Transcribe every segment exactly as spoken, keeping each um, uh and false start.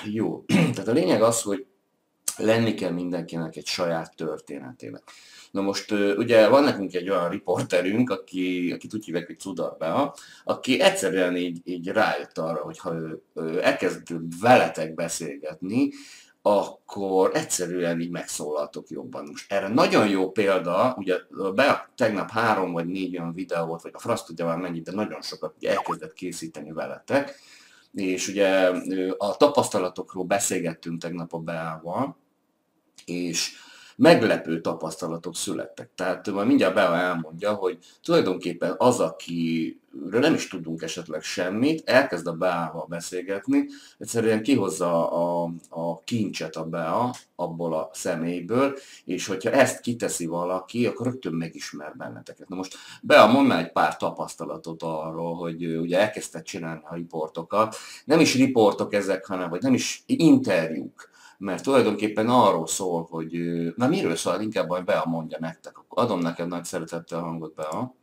Jó, tehát a lényeg az, hogy lenni kell mindenkinek egy saját történetének. Na most ugye van nekünk egy olyan riporterünk, aki, akit úgy hívják, hogy Cudar Bea, aki egyszerűen így, így rájött arra, hogy ha ő, ő elkezd veletek beszélgetni, akkor egyszerűen így megszólaltok jobban. Most erre nagyon jó példa, ugye Bea tegnap három vagy négy olyan videó volt, vagy a frasz tudja már mennyit, de nagyon sokat ugye elkezdett készíteni veletek, és ugye a tapasztalatokról beszélgettünk tegnap a Beával, és meglepő tapasztalatok születtek. Tehát majd mindjárt Bea elmondja, hogy tulajdonképpen az, akiről nem is tudunk esetleg semmit, elkezd a Beával beszélgetni, egyszerűen kihozza a, a kincset a Bea abból a személyből, és hogyha ezt kiteszi valaki, akkor rögtön megismer benneteket. Na most Bea, mondd már egy pár tapasztalatot arról, hogy ugye elkezdted csinálni a riportokat. Nem is riportok ezek, hanem vagy nem is interjúk. Mert tulajdonképpen arról szól, hogy... Na miről szól? Inkább majd Bea mondja nektek. Adom neked nagy szeretettel a hangot, Bea.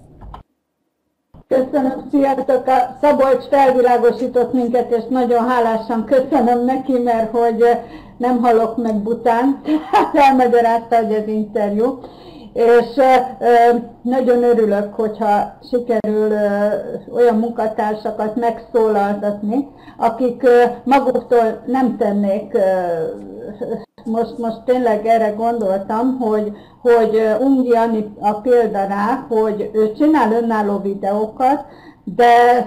Köszönöm, sziasztok! A Szabolcs felvilágosított minket, és nagyon hálásan köszönöm neki, mert hogy nem halok meg bután. Tehát elmagyarázta, hogy ez interjú. És nagyon örülök, hogyha sikerül olyan munkatársakat megszólaltatni, akik maguktól nem tennék, most, most tényleg erre gondoltam, hogy, hogy Ungi Ani a példa rá, hogy ő csinál önálló videókat, de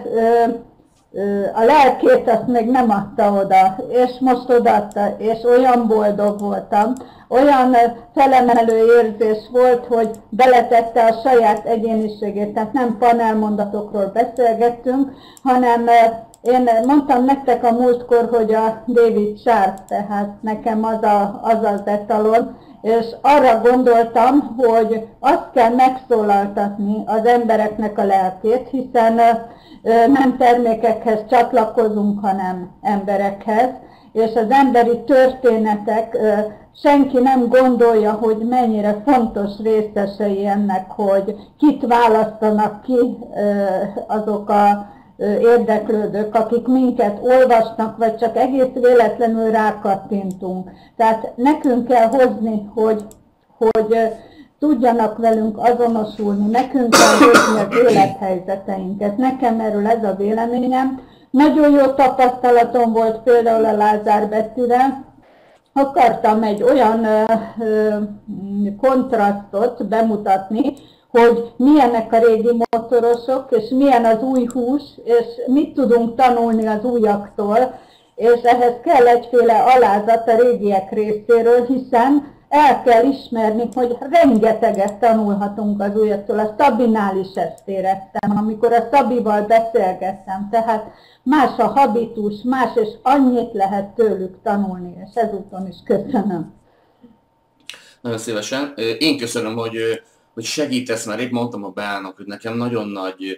a lelkét azt még nem adta oda, és most odaadta, és olyan boldog voltam, olyan felemelő érzés volt, hogy beletette a saját egyéniségét, tehát nem panelmondatokról beszélgettünk, hanem én mondtam nektek a múltkor, hogy a David Sharp, tehát nekem az a, az, az etalon, és arra gondoltam, hogy azt kell megszólaltatni az embereknek a lelkét, hiszen nem termékekhez csatlakozunk, hanem emberekhez, és az emberi történetek, senki nem gondolja, hogy mennyire fontos részesei ennek, hogy kit választanak ki azok a érdeklődők, akik minket olvasnak, vagy csak egész véletlenül rákattintunk. Tehát nekünk kell hozni, hogy, hogy tudjanak velünk azonosulni, nekünk kell hozni az élethelyzeteinket. Nekem erről ez a véleményem. Nagyon jó tapasztalatom volt például a Lázár Bettivel. Akartam egy olyan ö, ö, kontrasztot bemutatni, hogy milyenek a régi motorosok, és milyen az új hús, és mit tudunk tanulni az újaktól, és ehhez kell egyféle alázat a régiek részéről, hiszen el kell ismerni, hogy rengeteget tanulhatunk az újaktól. A Szabinál is ezt éreztem, amikor a Szabival beszélgettem, tehát más a habitus, más, és annyit lehet tőlük tanulni, és ezúton is köszönöm. Nagyon szívesen. Én köszönöm, hogy, hogy segítesz, mert épp mondtam a Beának, hogy nekem nagyon nagy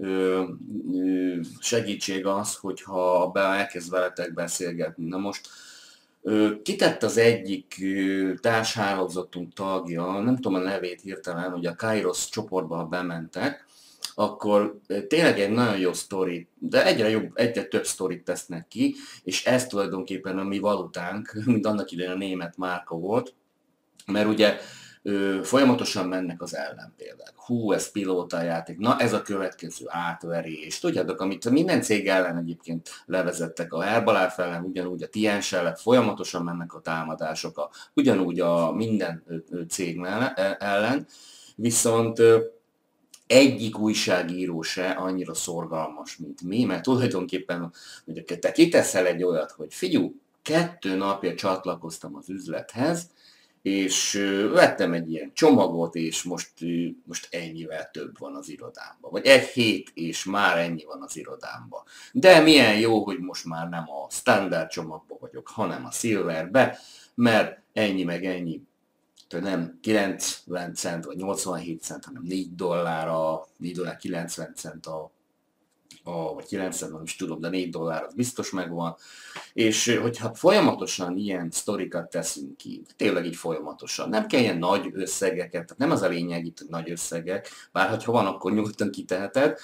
segítség az, hogyha a Beá elkezd veletek beszélgetni. Na most kitett az egyik társhálózatunk tagja, nem tudom a nevét hirtelen, hogy a Kairos csoportba, ha bementek, akkor tényleg egy nagyon jó sztori, de egyre jobb, egyre több sztorit tesznek ki, és ez tulajdonképpen a mi valutánk, mint annak idején a német márka volt, mert ugye ö, folyamatosan mennek az ellenpéldák. Hú, ez pilótajáték, na ez a következő átverés. Tudjátok, amit minden cég ellen egyébként levezettek, a Herbalife ellen, ugyanúgy a Tiens ellen, folyamatosan mennek a támadások, a, ugyanúgy a minden cég ellen, viszont ö, egyik újságíró se annyira szorgalmas, mint mi, mert tulajdonképpen, hogy te kiteszel egy olyat, hogy figyú, kettő napja csatlakoztam az üzlethez, és vettem egy ilyen csomagot, és most, most ennyivel több van az irodámban. Vagy egy hét, és már ennyi van az irodámban. De milyen jó, hogy most már nem a standard csomagban vagyok, hanem a silverbe, mert ennyi meg ennyi. Nem kilencven cent vagy nyolcvanhét cent, hanem négy dollár, a négy dollár kilencven cent a, a vagy kilencven, nem is tudom, de négy dollár az biztos megvan. És hogyha folyamatosan ilyen sztorikat teszünk ki, tényleg így folyamatosan, nem kell ilyen nagy összegeket, tehát nem az a lényeg itt, hogy nagy összegek, bár ha van, akkor nyugodtan kiteheted,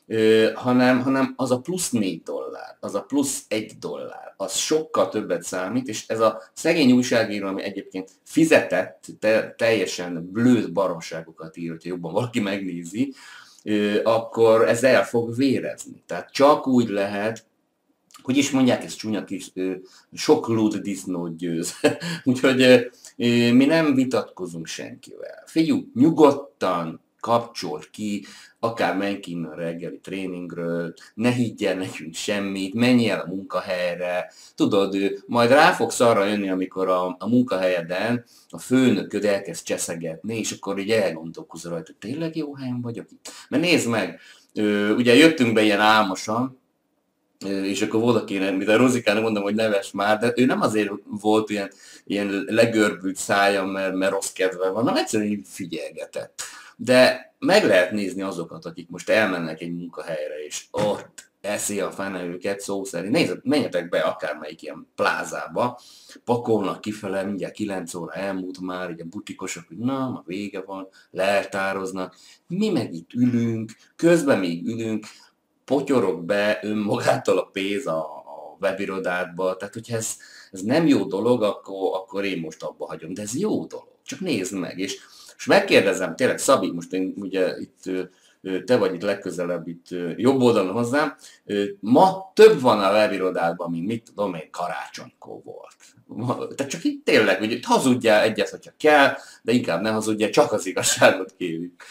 hanem, hanem az a plusz négy dollár, az a plusz egy dollár, az sokkal többet számít, és ez a szegény újságíró, ami egyébként fizetett, te, teljesen blőd baromságokat ír, hogyha jobban valaki megnézi, akkor ez el fog vérezni. Tehát csak úgy lehet, hogy is mondják, ez csúnya kis, sok lúd disznót győz. Úgyhogy mi nem vitatkozunk senkivel. Figyelj, nyugodtan kapcsol ki, akár menj ki innen a reggeli tréningről, ne higgyel nekünk semmit, menj el a munkahelyre, tudod, majd rá fogsz arra jönni, amikor a, a munkahelyeden a főnököd elkezd cseszegetni, és akkor így elgondolkozol rajta, hogy tényleg jó helyen vagyok itt. Mert nézd meg, ugye jöttünk be ilyen álmosan, és akkor valaki, mint a Rozikának mondom, hogy neves már, de ő nem azért volt ilyen, ilyen legörbült szája, mert, mert rossz kedve van, hanem egyszerűen figyelgetett. De meg lehet nézni azokat, akik most elmennek egy munkahelyre, és ott eszi a fene őket szó szerint. Nézd, menjetek be akármelyik ilyen plázába, pakolnak kifele, mindjárt kilenc óra elmúlt már, így a butikosok, hogy na, ma vége van, leltároznak. Mi meg itt ülünk, közben még ülünk, potyorog be önmagától a pénz a, a webirodádba, tehát hogyha ez, ez nem jó dolog, akkor, akkor én most abba hagyom, de ez jó dolog, csak nézd meg, és, és megkérdezem, tényleg Szabi, most én ugye itt, te vagy itt legközelebb, itt jobb oldalon hozzám, ma több van a webirodádban, mint mit tudom én, karácsonykor volt. Tehát csak itt tényleg, hogy hazudjál egyet, hogyha kell, de inkább ne hazudjál, csak az igazságot kérjük.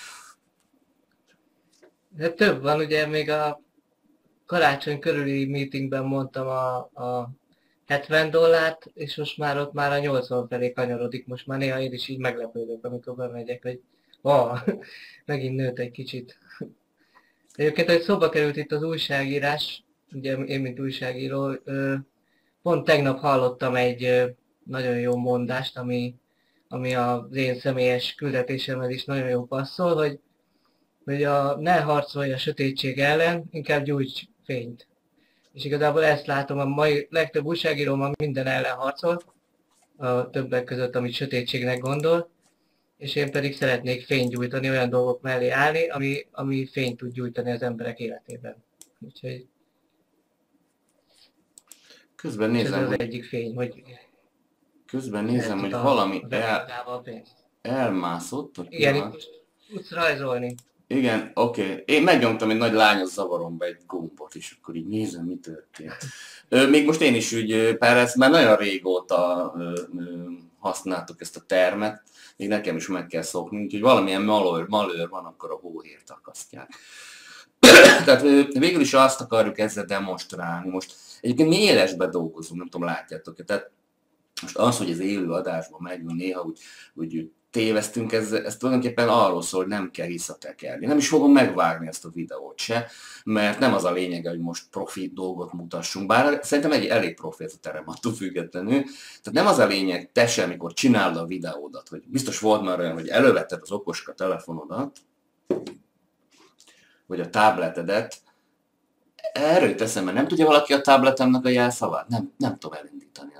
De több van, ugye még a karácsony körüli meetingben mondtam a, a hetven dollárt, és most már ott már a nyolcvan felé kanyarodik. Most már néha én is így meglepődök, amikor bemegyek, hogy oh, megint nőtt egy kicsit. Egyébként, hogy szóba került itt az újságírás, ugye én, mint újságíró, pont tegnap hallottam egy nagyon jó mondást, ami, ami az én személyes küldetésemhez is nagyon jó passzol, hogy hogy a, ne harcolj a sötétség ellen, inkább gyújts fényt. És igazából ezt látom, a mai legtöbb újságíró ma minden ellen harcol, a többek között, amit sötétségnek gondol, és én pedig szeretnék fényt gyújtani, olyan dolgok mellé állni, ami, ami fényt tud gyújtani az emberek életében. Úgyhogy közben nézem, ez az hogy, egyik fény, hogy közben nézem, hogy valami el, elmászott. Igen, itt most tudsz rajzolni. Igen, oké. Okay. Én megnyomtam egy nagy lányos zavaromba egy gombot, és akkor így nézem, mi történt. Még most én is úgy, Párez, már nagyon régóta használtuk ezt a termet, még nekem is meg kell szokni, úgyhogy valamilyen malőr, malőr van, akkor a hóhért akasztják. Tehát végül is azt akarjuk ezzel demonstrálni. Most egyébként mi élesben dolgozunk, nem tudom, látjátok-e. Tehát most az, hogy az élő adásban megyünk néha, úgy, úgy tévesztünk, ez, ez tulajdonképpen arról szól, hogy nem kell visszatekerni. Nem is fogom megvágni ezt a videót se, mert nem az a lényege, hogy most profi dolgot mutassunk, bár szerintem egy elég profi ez a terem attól függetlenül. Tehát nem az a lényeg, te sem, amikor csinálod a videódat, hogy biztos volt már olyan, hogy elővetted az okoska telefonodat, vagy a tabletedet, erről teszem, mert nem tudja valaki a tabletemnek a jelszavát? Nem, nem tudom elindítani.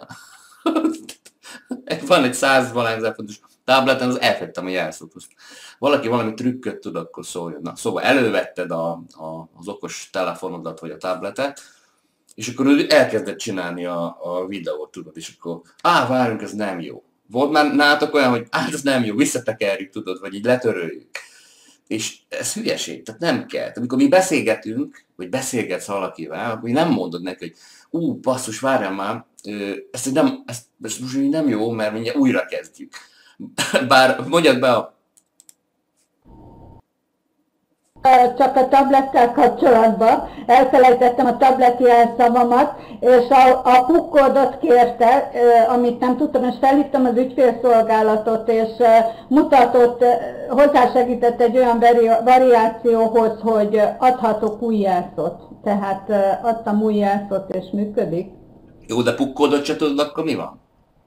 Van egy száz-valahány ezer fontos tableten, az elfettem a jelszót. Valaki valami trükköt tud, akkor szóljon. Na, szóval elővetted a, a, az okos telefonodat, vagy a tabletet, és akkor elkezdett csinálni a, a videót, tudod, és akkor, á, várjunk, ez nem jó. Volt már nálatok olyan, hogy hát ez nem jó, visszatekerjük, tudod, vagy így letöröljük. És ez hülyeség, tehát nem kell. Tehát, amikor mi beszélgetünk, vagy beszélgetsz valakivel, akkor nem mondod neki, hogy ú, basszus, várjál már, ezt nem, ezt, ezt most nem jó, mert mindjárt újra kezdjük. Bár mondjad be a... Csak a tablettel kapcsolatban elfelejtettem a tableti jelszavamat, és a, a pukkódot kérte, amit nem tudtam, és felhívtam az ügyfélszolgálatot, és mutatott, hozzásegített egy olyan variációhoz, hogy adhatok új jelszót. Tehát adtam új jelszót, és működik. Jó, de pukkódot se tudod, akkor mi van?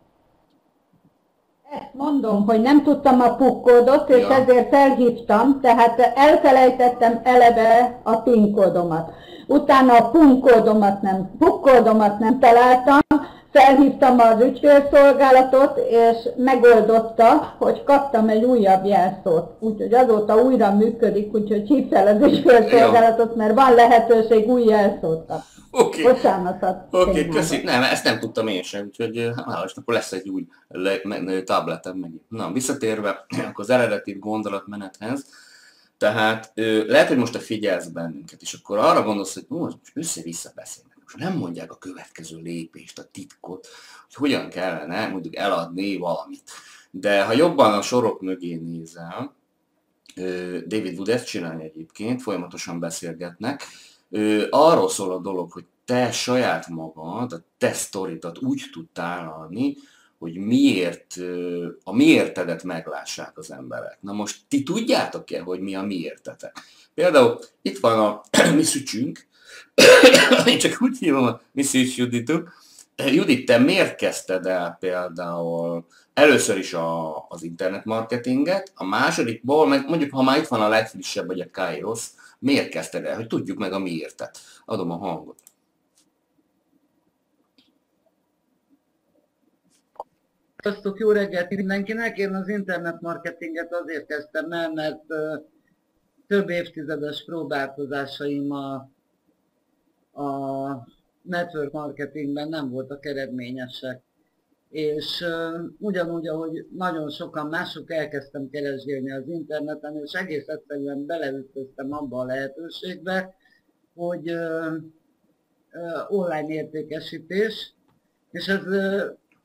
Ezt mondom, hogy nem tudtam a pukkódot, és ja. ezért felhívtam, tehát elfelejtettem eleve a PIN kódomat. Utána a PUN kódomat nem, pukkódomat nem találtam, felhívtam az ügyfélszolgálatot, és megoldotta, hogy kaptam egy újabb jelszót. Úgyhogy azóta újra működik, úgyhogy hív fel az ügyfélszolgálatot, mert van lehetőség új jelszót kapni. Oké, okay. Bocsánatot. Oké, okay, köszi. Nem, ezt nem tudtam én sem, úgyhogy hálást, akkor lesz egy új tabletem megint. Na, visszatérve akkor az eredeti gondolatmenethez, tehát lehet, hogy most te figyelsz bennünket, és akkor arra gondolsz, hogy most össze-vissza beszélnek. Most nem mondják a következő lépést, a titkot, hogy hogyan kellene mondjuk eladni valamit. De ha jobban a sorok mögé nézel, David Wood ezt csinálja egyébként, folyamatosan beszélgetnek, arról szól a dolog, hogy te saját magad, a te sztoridat úgy tudtál adni, hogy miért, a miértedet meglássák az emberek. Na most ti tudjátok-e, hogy mi a miértetek? Például itt van a mi szücsünk, én csak úgy hívom a mi szűcs Juditot. Judit, te miért kezdted el például először is a, az internetmarketinget, a másodikból, meg mondjuk ha már itt van a legfrissebb, vagy a Kairos, miért kezdted el, hogy tudjuk meg a miértet? Adom a hangot. Sziasztok, jó reggelt mindenkinek! Én az internetmarketinget azért kezdtem el, mert uh, több évtizedes próbálkozásaim a, a network marketingben nem voltak eredményesek. És uh, ugyanúgy, ahogy nagyon sokan mások, elkezdtem keresgélni az interneten, és egész egyszerűen beleütköztem abba a lehetőségbe, hogy uh, uh, online értékesítés, és ez uh,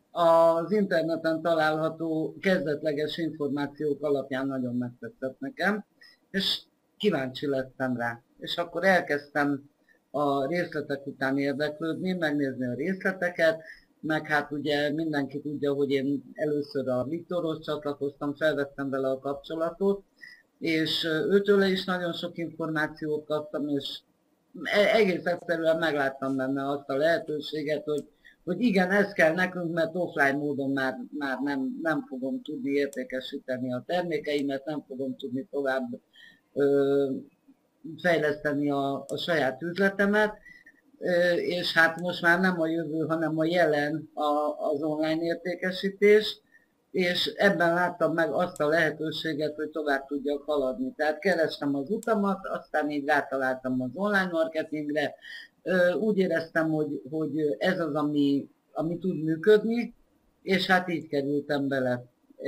az interneten található kezdetleges információk alapján nagyon megtetszett nekem, és kíváncsi lettem rá. És akkor elkezdtem a részletek után érdeklődni, megnézni a részleteket, meg hát ugye mindenki tudja, hogy én először a Viktorhoz csatlakoztam, felvettem vele a kapcsolatot, és őtől is nagyon sok információt kaptam, és egész egyszerűen megláttam benne azt a lehetőséget, hogy hogy igen, ez kell nekünk, mert offline módon már, már nem, nem fogom tudni értékesíteni a termékeimet, nem fogom tudni tovább ö, fejleszteni a, a saját üzletemet, ö, és hát most már nem a jövő, hanem a jelen a, az online értékesítés, és ebben láttam meg azt a lehetőséget, hogy tovább tudjak haladni. Tehát kerestem az utamat, aztán így rátaláltam az online marketingre, úgy éreztem, hogy, hogy ez az, ami, ami tud működni, és hát így kerültem bele.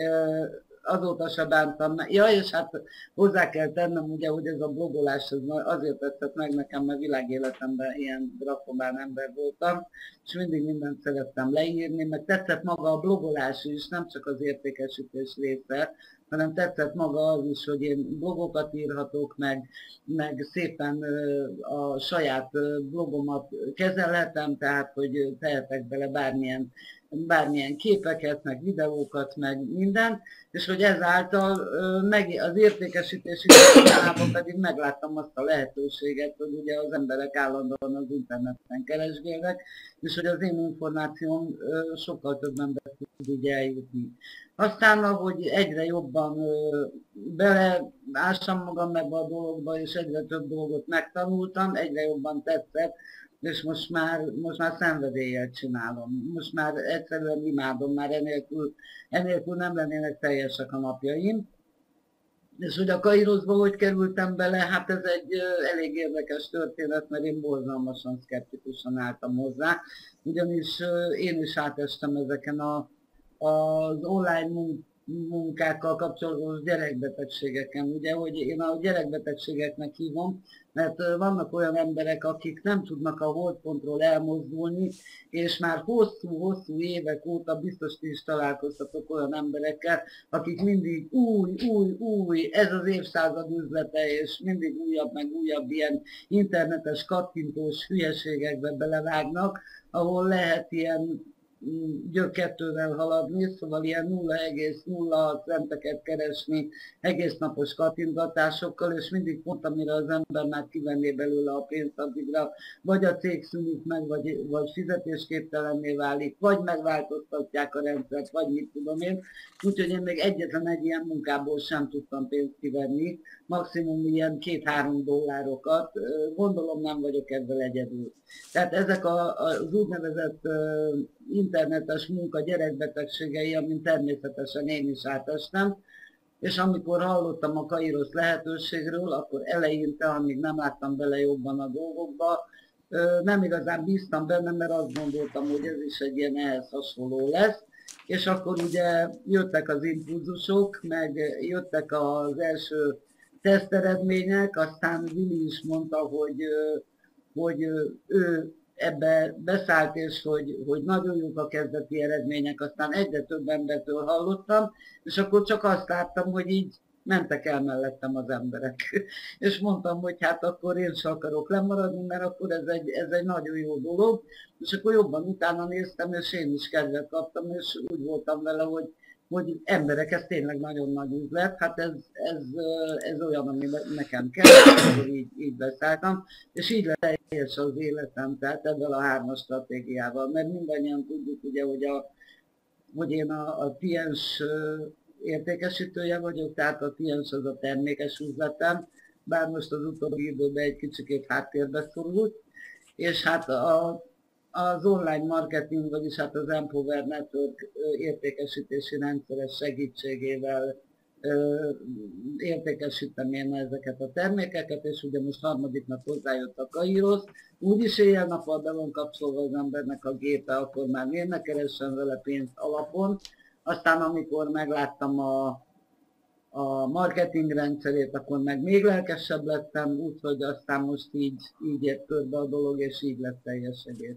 Azóta se bántam. Ja, és hát hozzá kell tennem, ugye, hogy ez a blogolás ez azért tetszett meg nekem, mert világéletemben ilyen grafomán ember voltam, és mindig mindent szerettem leírni, meg tetszett maga a blogolás is, nem csak az értékesítés része, hanem tetszett maga az is, hogy én blogokat írhatok, meg, meg szépen a saját blogomat kezelhetem, tehát hogy tehetek bele bármilyen, bármilyen képeket, meg videókat, meg mindent, és hogy ezáltal meg az értékesítési folyamatban pedig megláttam azt a lehetőséget, hogy ugye az emberek állandóan az interneten keresgélnek, és hogy az én információm sokkal több embert tud így eljutni. Aztán, ahogy egyre jobban beleássam magam ebbe a dologba, és egyre több dolgot megtanultam, egyre jobban tetszett, és most már, most már szenvedéllyel csinálom. Most már egyszerűen imádom, már enélkül, enélkül nem lennének teljesek a napjaim. És hogy a Kairosba hogy kerültem bele, hát ez egy elég érdekes történet, mert én borzalmasan szkeptikusan álltam hozzá, ugyanis én is átestem ezeken a, az online munkákkal kapcsolatos gyerekbetegségeken. Ugye, hogy én a gyerekbetegségeknek hívom, mert vannak olyan emberek, akik nem tudnak a holdpontról elmozdulni, és már hosszú-hosszú évek óta biztos ti is találkoztatok olyan emberekkel, akik mindig új, új, új, ez az évszázad üzlete, és mindig újabb, meg újabb ilyen internetes, kattintós hülyeségekbe belevágnak, ahol lehet ilyen gyökettővel haladni, szóval ilyen nulla egész nulla centeket keresni egész napos kattintatásokkal, és mindig pont amire az ember már kivenné belőle a pénzt, addigra vagy a cég szűnik meg, vagy, vagy fizetésképtelenné válik, vagy megváltoztatják a rendszert, vagy mit tudom én. Úgyhogy én még egyetlen egy ilyen munkából sem tudtam pénzt kivenni, maximum ilyen két-három dollárokat, gondolom nem vagyok ezzel egyedül. Tehát ezek a, az úgynevezett internetes munka gyerekbetegségei, amin természetesen én is átestem, és amikor hallottam a Kairos lehetőségről, akkor eleinte, amíg nem láttam bele jobban a dolgokba, nem igazán bíztam benne, mert azt gondoltam, hogy ez is egy ilyen ehhez hasonló lesz. És akkor ugye jöttek az impulzusok, meg jöttek az első teszteredmények, aztán Vili is mondta, hogy, hogy ő ebbe beszállt, és hogy, hogy nagyon jók a kezdeti eredmények, aztán egyre több embertől hallottam, és akkor csak azt láttam, hogy így mentek el mellettem az emberek. És mondtam, hogy hát akkor én sem akarok lemaradni, mert akkor ez egy, ez egy nagyon jó dolog. És akkor jobban utána néztem, és én is kedvet kaptam, és úgy voltam vele, hogy, hogy emberek, ez tényleg nagyon nagy üzlet, hát ez, ez, ez olyan, ami nekem kell, akkor így, így beszálltam, és így lett teljes az életem, tehát ebben a hármas stratégiával, mert mindannyian tudjuk ugye, hogy, a, hogy én a, a kliens értékesítője vagyok, tehát a kliens az a termékes üzletem, bár most az utóbbi időben egy kicsikét háttérbe szorult, és hát a, az online marketing, vagyis hát az Empower Network értékesítési rendszeres segítségével értékesítem én ezeket a termékeket, és ugye most harmadik nap hozzájött a Kairos, úgyis éjjel-nappal be van kapcsolva az embernek a gépe, akkor már miért ne keressen vele pénzt alapon. Aztán amikor megláttam a, a marketing rendszerét, akkor meg még lelkesebb lettem, úgyhogy aztán most így, így ért körbe a dolog, és így lett teljes egész.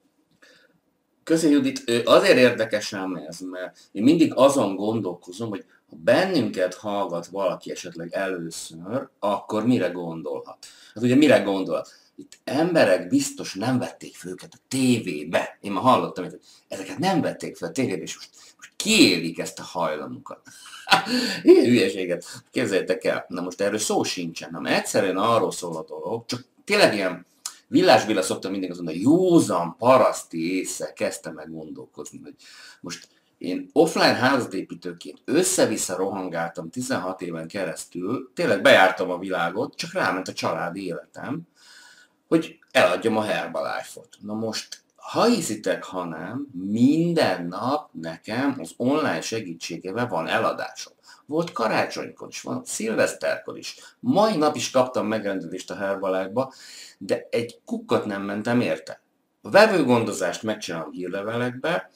Köszi Judit, azért érdekes ám ez, mert én mindig azon gondolkozom, hogy ha bennünket hallgat valaki esetleg először, akkor mire gondolhat? Hát ugye mire gondolhat? Itt emberek biztos nem vették fel őket a tévébe. Én már hallottam, hogy ezeket nem vették fel a tévébe, és most, most kiélik ezt a hajlamukat. Ilyen hülyeséget képzeljétek el. Na most erről szó sincsen, hanem egyszerűen arról szól a dolog, csak tényleg ilyen Villás Béla szoktam mindig azt mondani, józan paraszti észre kezdtem meg gondolkozni, hogy most én offline házatépítőként össze-vissza rohangáltam tizenhat éven keresztül, tényleg bejártam a világot, csak ráment a családi életem, hogy eladjam a Herbalife-ot. Na most, ha hiszitek, ha nem, minden nap nekem az online segítségével van eladásom. Volt karácsonykor is, van szilveszterkor is. Mai nap is kaptam megrendelést a Herbalife-ba, de egy kukkat nem mentem érte. A vevőgondozást megcsinálom hírlevelekbe,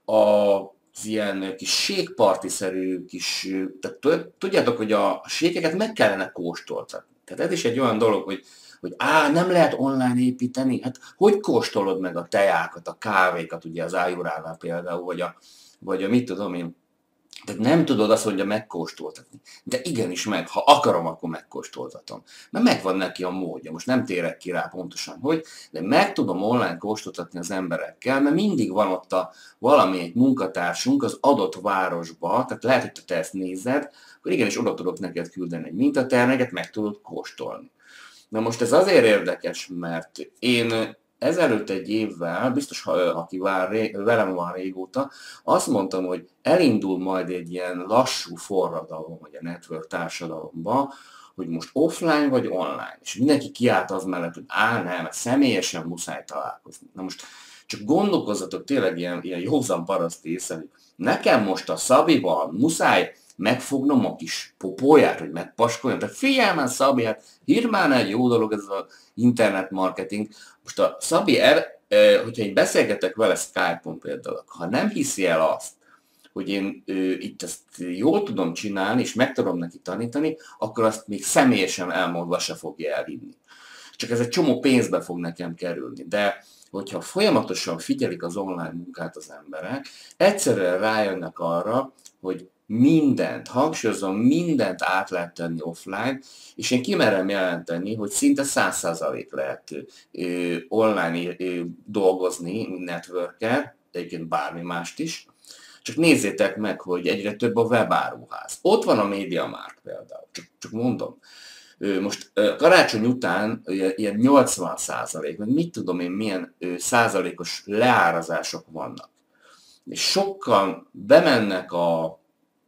az ilyen kis sékpartiszerű kis, tehát tudjátok, hogy a sékeket meg kellene kóstoltatni. Tehát ez is egy olyan dolog, hogy hogy á, nem lehet online építeni, hát hogy kóstolod meg a tejákat, a kávékat, ugye az Ájuránál például, vagy a, vagy a mit tudom én, tehát nem tudod azt, hogy megkóstoltatni. De igenis meg, ha akarom, akkor megkóstoltatom. Mert megvan neki a módja, most nem térek ki rá pontosan, hogy, de meg tudom online kóstoltatni az emberekkel, mert mindig van ott a valamelyik munkatársunk az adott városba, tehát lehet, hogy te ezt nézed, akkor igenis oda tudok neked küldeni egy mintaterméket, meg tudod kóstolni. Na most ez azért érdekes, mert én ezelőtt egy évvel, biztos, ha, aki vár, velem van régóta, azt mondtam, hogy elindul majd egy ilyen lassú forradalom, vagy a network társadalomba, hogy most offline vagy online. És mindenki kiállt az mellett, hogy á, nem, személyesen muszáj találkozni. Na most csak gondolkozzatok tényleg ilyen, ilyen józan paraszti észre, hogy nekem most a Szabival muszáj megfognom a kis popóját, hogy megpaskoljam. De figyelj már, Szabi, hát hirmán egy jó dolog ez az internet marketing. Most a Szabi, el, hogyha én beszélgetek vele Skype-on például, ha nem hiszi el azt, hogy én ő, itt ezt jól tudom csinálni, és meg tudom neki tanítani, akkor azt még személyesen elmondva se fogja elhinni. Csak ez egy csomó pénzbe fog nekem kerülni. De hogyha folyamatosan figyelik az online munkát az emberek, egyszerűen rájönnek arra, hogy mindent, hangsúlyozom, mindent át lehet tenni offline, és én kimerem jelenteni, hogy szinte száz százalék lehet ö, online ö, dolgozni networker, egyébként bármi mást is. Csak nézzétek meg, hogy egyre több a webáruház. Ott van a MediaMarkt például, csak, csak mondom. Most karácsony után ilyen nyolcvan százalék, meg mit tudom én, milyen százalékos leárazások vannak. És sokan bemennek a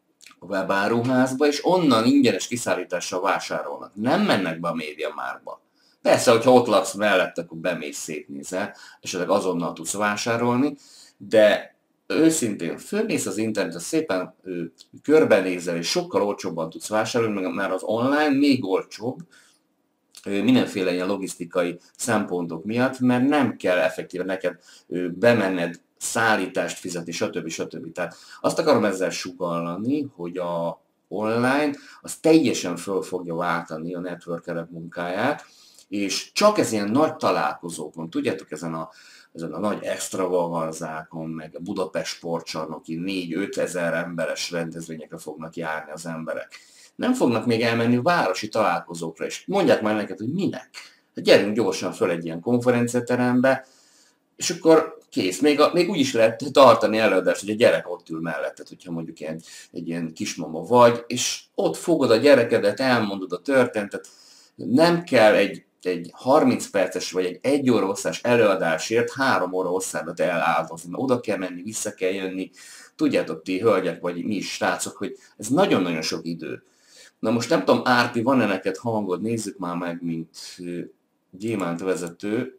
webáruházba, és onnan ingyenes kiszállítással vásárolnak. Nem mennek be a MediaMarktba. Persze, hogyha ott laksz mellett, akkor bemész, szétnézel, esetleg azonnal tudsz vásárolni, de őszintén fölmész az internetre, szépen ö, körbenézel, és sokkal olcsóbban tudsz vásárolni, mert az online még olcsóbb, ö, mindenféle ilyen logisztikai szempontok miatt, mert nem kell effektíven neked ö, bemenned, szállítást fizetni, stb. stb. Tehát azt akarom ezzel sugallani, hogy a online az teljesen föl fogja váltani a networkerek munkáját, és csak ez ilyen nagy találkozókon, tudjátok, ezen a, ezen a nagy extravaganzákon, meg a Budapest sportcsarnoki négy-öt ezer emberes rendezvényekre fognak járni az emberek. Nem fognak még elmenni városi találkozókra, és mondják már neked, hogy minek. Hát gyerünk gyorsan föl egy ilyen konferenciaterembe, és akkor kész. Még, a, még úgy is lehet tartani előadást, hogy a gyerek ott ül melletted, hogyha mondjuk egy, egy ilyen kismama vagy, és ott fogod a gyerekedet, elmondod a történetet. Nem kell egy, egy harminc perces vagy egy egy óra hosszás előadásért három óra hosszádat eláldozni, mert oda kell menni, vissza kell jönni. Tudjátok ti, hölgyek, vagy mi is srácok, hogy ez nagyon-nagyon sok idő. Na most nem tudom, Árpi, van-e neked hangod? Nézzük már meg, mint gyémánt vezető.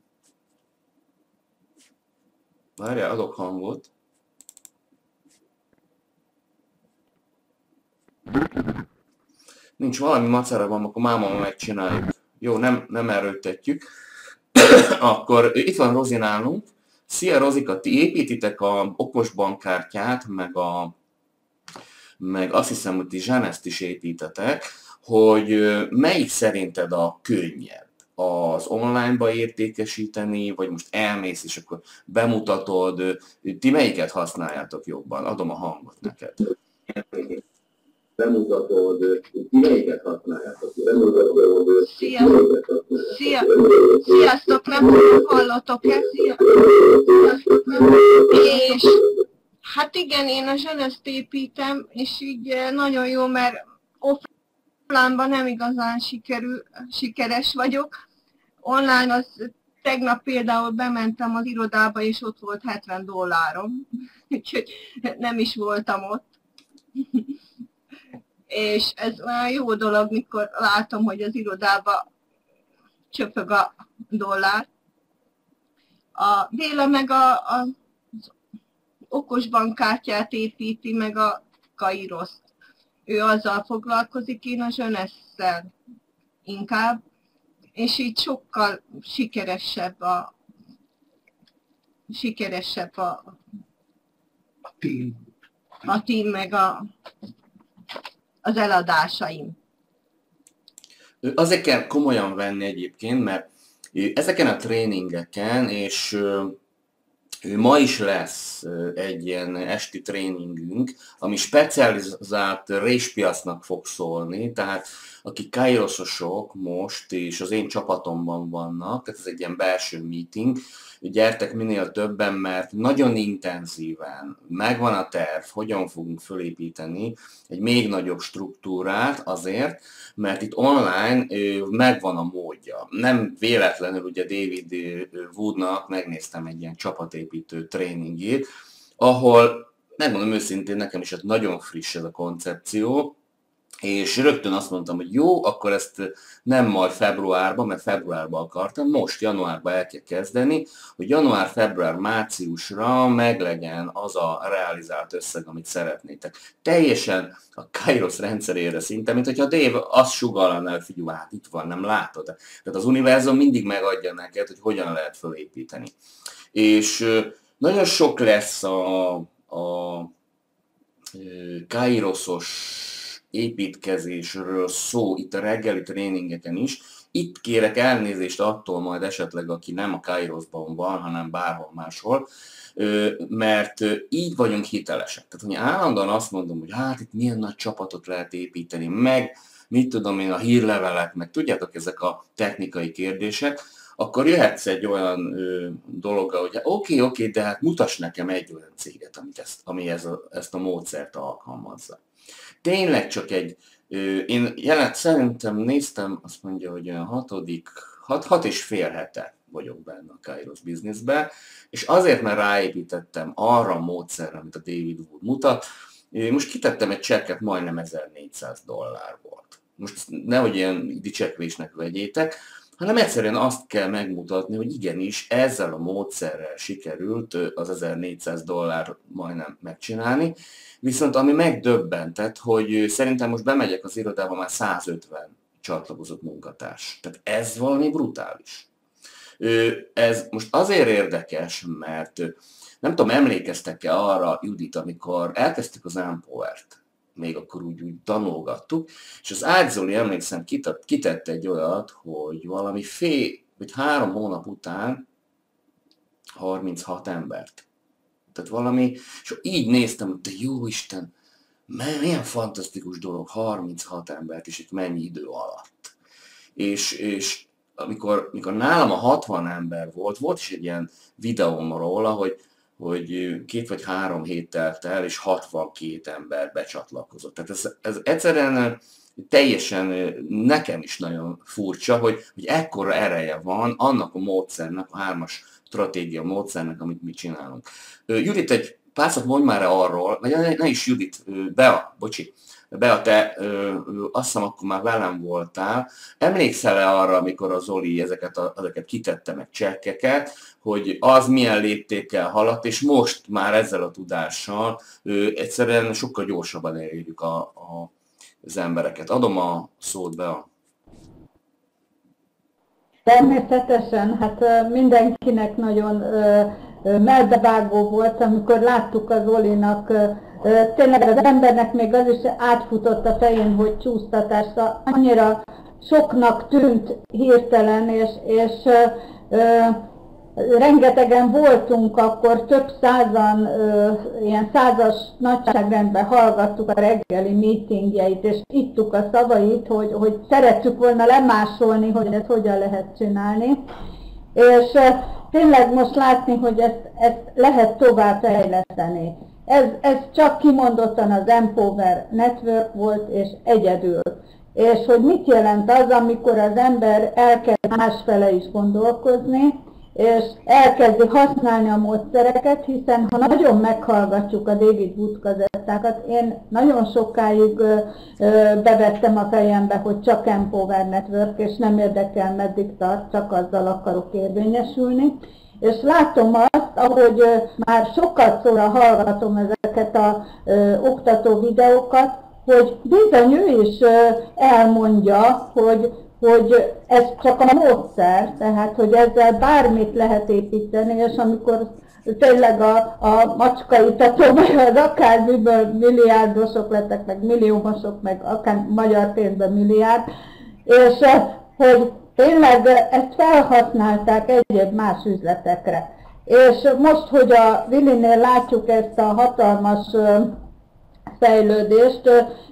Várjál, adok hangot. Nincs, valami macera van, akkor máma megcsináljuk. Jó, nem, nem erőltetjük. Akkor itt van Rozi nálunk. Szia Rozika, ti építitek a okos bankkártyát, meg, a, meg azt hiszem, hogy ti Zseneszt is építetek, hogy melyik szerinted a könnyebb? Az online-ba értékesíteni, vagy most elmész, és akkor bemutatod, ti melyiket használjátok jobban? Adom a hangot neked. Bemutatod, ti melyiket használjátok? Bemutatod. Sziasztok! Szia. Sziasztok, nem hallotok-e? Sziasztok, nem. És hát igen, én a Zseneszt építem, és így nagyon jó, mert offline-ban nem igazán sikerül, sikeres vagyok. Online az tegnap például bementem az irodába, és ott volt hetven dollárom, úgyhogy nem is voltam ott. És ez olyan jó dolog, mikor látom, hogy az irodába csöpög a dollár. A Béla meg a, a, az okos bankkártyát építi, meg a Kairoszt. Ő azzal foglalkozik, én a Zsenesszel inkább, és így sokkal sikeresebb a sikeresebb a, A team. a team, meg a, az eladásaim. Azért kell komolyan venni egyébként, mert ezeken a tréningeken, és ma is lesz egy ilyen esti tréningünk, ami specializált réspiacnak fog szólni, tehát akik Kairososok most, és az én csapatomban vannak, tehát ez egy ilyen belső meeting, gyertek minél többen, mert nagyon intenzíven megvan a terv, hogyan fogunk fölépíteni egy még nagyobb struktúrát azért, mert itt online megvan a módja. Nem véletlenül ugye David Woodnak megnéztem egy ilyen csapatépítő tréningét, ahol megmondom őszintén, nekem is nagyon friss ez a koncepció, és rögtön azt mondtam, hogy jó, akkor ezt nem majd februárban, mert februárban akartam, most januárban el kell kezdeni, hogy január, február, márciusra meglegyen az a realizált összeg, amit szeretnétek. Teljesen a Kairos rendszerére szinte, mint hogyha Dave azt sugalna, hogy figyelj, hát itt van, nem látod. Tehát az univerzum mindig megadja neked, hogy hogyan lehet fölépíteni. És nagyon sok lesz a, a Kairosos építkezésről szó itt a reggeli tréningeken is. Itt kérek elnézést attól majd esetleg, aki nem a Kairosban van, hanem bárhol máshol, mert így vagyunk hitelesek. Tehát, hogy állandóan azt mondom, hogy hát itt milyen nagy csapatot lehet építeni, meg mit tudom én, a hírlevelek, meg tudjátok, ezek a technikai kérdések, akkor jöhetsz egy olyan ö, dologgal, hogy oké, okay, oké, okay, de hát mutass nekem egy olyan céget, amit ezt, ami ez a, ezt a módszert alkalmazza. Tényleg csak egy, ö, én jelent, szerintem néztem, azt mondja, hogy olyan hatodik, hat, hat és fél hete vagyok benne a Kairos Businessben, és azért, mert ráépítettem arra a módszerre, amit a David Wood mutat, most kitettem egy csekket, majdnem ezernégyszáz dollár volt. Most nehogy ilyen dicsekvésnek vegyétek, hanem egyszerűen azt kell megmutatni, hogy igenis ezzel a módszerrel sikerült az ezernégyszáz dollár majdnem megcsinálni, viszont ami megdöbbentett, hogy szerintem most bemegyek az irodába, már százötven csatlakozott munkatárs. Tehát ez valami brutális. Ez most azért érdekes, mert nem tudom, emlékeztek-e arra, Judit, amikor elkezdtük az Empower-t, még akkor úgy, úgy tanulgattuk, és az Ágy Zoli, emlékszem, kitett egy olyat, hogy valami fél, vagy három hónap után harminchat embert. Tehát valami, és így néztem, hogy te jó Isten, milyen fantasztikus dolog, harminchat embert, és itt mennyi idő alatt. És, és amikor, amikor nálam a hatvan ember volt, volt is egy ilyen videóm róla, hogy hogy két vagy három hét telt el, és hatvankét ember becsatlakozott. Tehát ez, ez egyszerűen teljesen nekem is nagyon furcsa, hogy, hogy ekkora ereje van annak a módszernek, a hármas stratégia módszernek, amit mi csinálunk. Judit, egy pár szót mondj már arról, vagy ne, ne is Judit, Bea, bocsi, Bea, te azt hiszem, akkor már velem voltál. Emlékszel-e arra, amikor a Zoli ezeket, a, ezeket kitette meg csekkeket, hogy az milyen léptékkel haladt, és most már ezzel a tudással egyszerűen sokkal gyorsabban elérjük a, a, az embereket. Adom a szót, Bea. Természetesen, hát mindenkinek nagyon mellbevágó volt, amikor láttuk az Zolinak, tényleg az embernek még az is átfutott a fején, hogy csúsztatásra, annyira soknak tűnt hirtelen, és, és rengetegen voltunk, akkor több százan, ilyen százas nagyságrendben hallgattuk a reggeli meetingjeit, és ittuk a szavait, hogy, hogy szerettük volna lemásolni, hogy ezt hogyan lehet csinálni. És tényleg most látni, hogy ezt, ezt lehet tovább fejleszteni. Ez, ez csak kimondottan az Empower Network volt, és egyedül. És hogy mit jelent az, amikor az ember elkezd másfele is gondolkozni, és elkezdi használni a módszereket, hiszen ha nagyon meghallgatjuk a David Wood kazettákat, én nagyon sokáig ö, ö, bevettem a fejembe, hogy csak Empower Network, és nem érdekel, meddig tart, csak azzal akarok érvényesülni. És látom azt, ahogy ö, már sokat szóra hallgatom ezeket a ö, oktató videókat, hogy bizony ő is ö, elmondja, hogy hogy ez csak a módszer, tehát hogy ezzel bármit lehet építeni, és amikor tényleg a, a macskaitató, vagy az akármiből milliárdosok lettek, meg milliómosok, meg akár magyar pénzben milliárd, és hogy tényleg ezt felhasználták egyéb más üzletekre. És most, hogy a Willinél látjuk ezt a hatalmas fejlődést,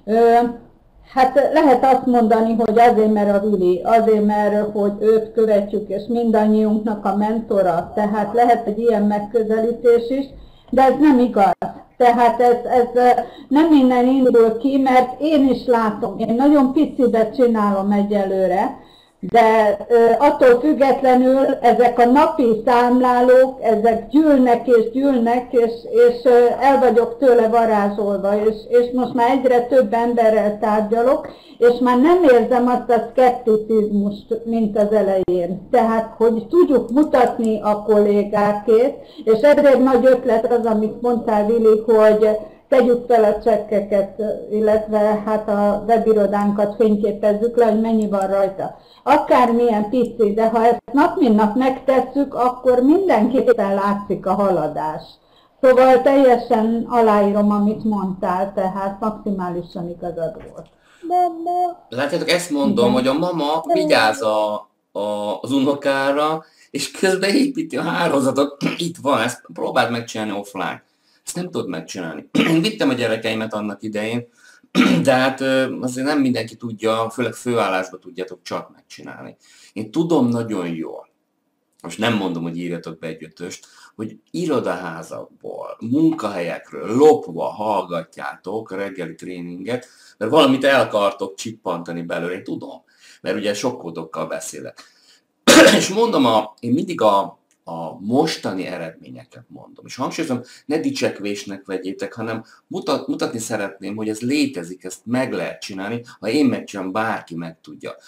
hát lehet azt mondani, hogy azért, mert a Willi, azért, mert hogy őt követjük, és mindannyiunknak a mentora, tehát lehet egy ilyen megközelítés is, de ez nem igaz. Tehát ez, ez nem innen indul ki, mert én is látom, én nagyon picibe csinálom egyelőre, de attól függetlenül ezek a napi számlálók, ezek gyűlnek és gyűlnek, és, és el vagyok tőle varázsolva, és, és most már egyre több emberrel tárgyalok, és már nem érzem azt a szkepticizmust, mint az elején. Tehát, hogy tudjuk mutatni a kollégákét, és ezért nagy ötlet az, amit mondtál, Willi, hogy tegyük fel a csekkeket, illetve hát a webirodánkat fényképezzük le, hogy mennyi van rajta. Akármilyen pici, de ha ezt nap mint nap megtesszük, akkor mindenképpen látszik a haladás. Szóval teljesen aláírom, amit mondtál, tehát maximálisan igazad volt. Látjátok, ezt mondom, igen, hogy a mama vigyáz a, a, az unokára, és közben építi a hálózatot. Itt van, ezt próbáld megcsinálni offline. Ezt nem tudod megcsinálni. Én vittem a gyerekeimet annak idején, de hát azért nem mindenki tudja, főleg főállásban tudjátok csak megcsinálni. Én tudom nagyon jól, most nem mondom, hogy írjatok be egy ötöst, hogy irodaházakból, munkahelyekről lopva hallgatjátok a reggeli tréninget, mert valamit el akartok csippantani belőle, én tudom, mert ugye sok kódokkal beszélek. És mondom, a, én mindig a a mostani eredményeket mondom. És hangsúlyozom, ne dicsekvésnek vegyétek, hanem mutat, mutatni szeretném, hogy ez létezik, ezt meg lehet csinálni, ha én megcsinálom, bárki meg tudja.